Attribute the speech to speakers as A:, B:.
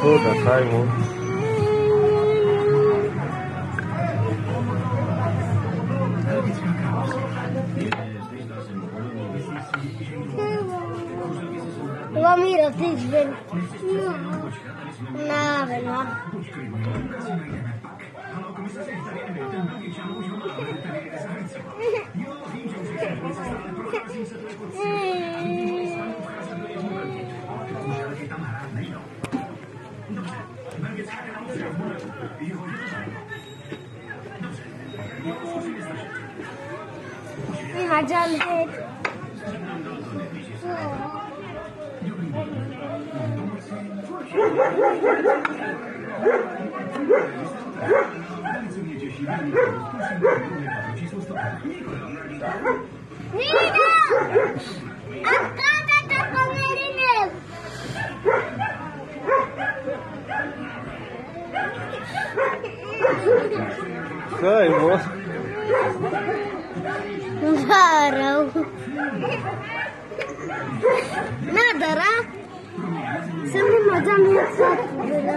A: Toda, sai, mo.
B: Lo miro, ti svegli. No, no. Acele et. Nina! Acordate con Nerinel!
A: Sai, mo.
B: Zarau. Nadara. Sempre मजा मेरे साथ बोला.